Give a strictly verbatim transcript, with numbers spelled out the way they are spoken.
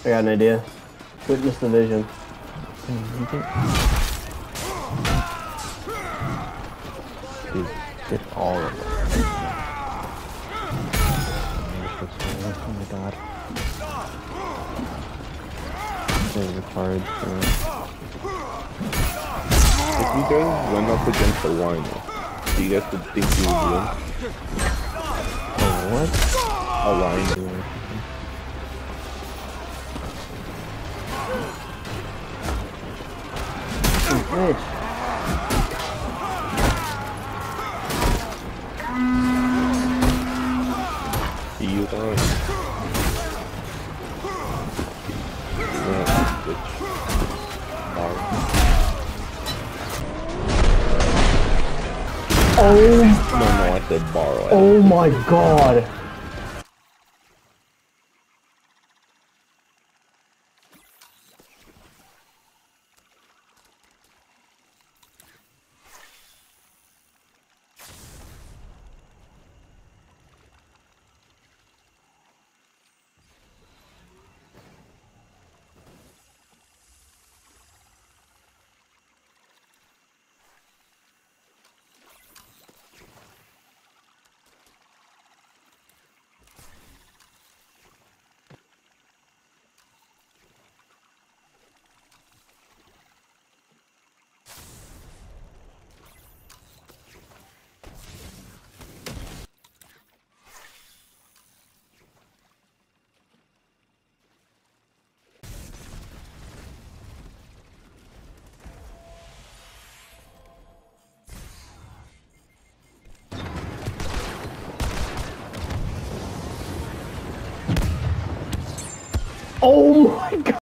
I got an idea. Witness the vision. Dude, get all of them. Oh my god. They're retarded. If you guys went up against the Wino, do you guys think you would win? Oh, what? A Wino. Bitch. You won. Yeah, bitch. Oh. No, no, I said borrow. Oh my god. Oh my